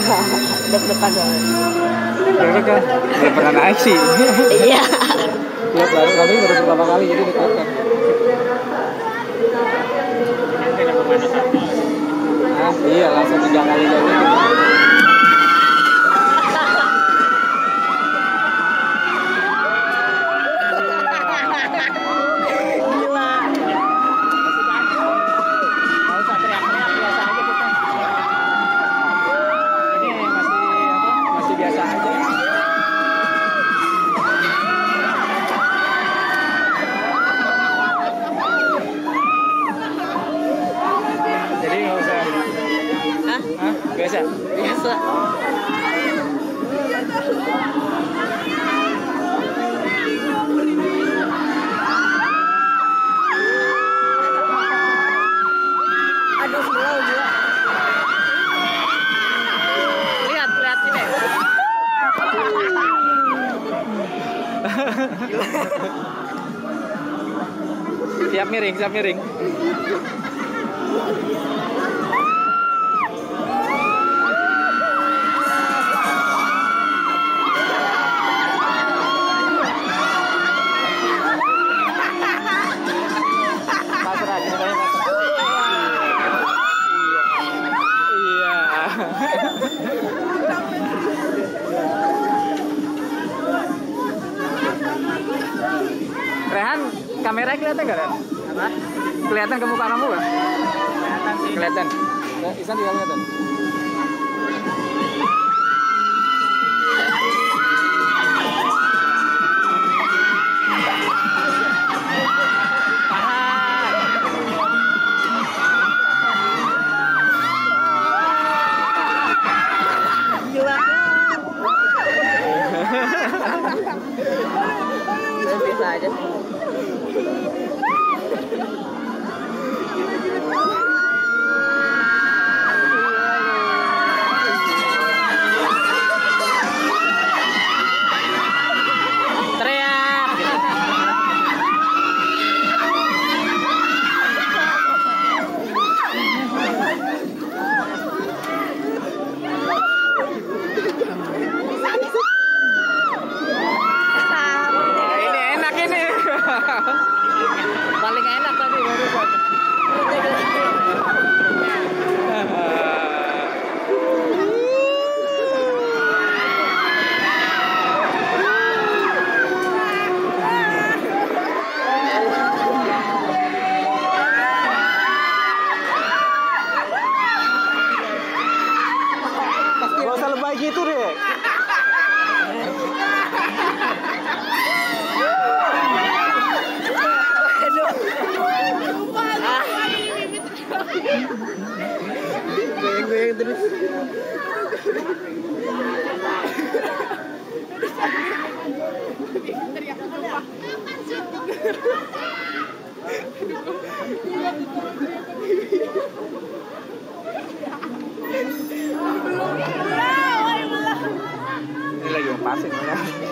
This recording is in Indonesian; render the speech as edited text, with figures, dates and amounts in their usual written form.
Deg-degan banget. Deg-degan. Belum pernah naik sih. Iya. Ya baru pertama kali jadi deg-degan. Iya langsung 3 kali jadi. Biasa? Biasa. Aduh, slow gila. Lihat ini. Siap miring. Rehan, kamera kelihatan nggak, Ren? Apa? Kelihatan ke muka kamu nggak? Kelihatan sih. Kelihatan. Isan juga kelihatan. Gila. Bisa aja. Paling enak tadi barusan. Gak usah lebay gitu deh. Goyang-goyang terus. Ini lagi mau pasir.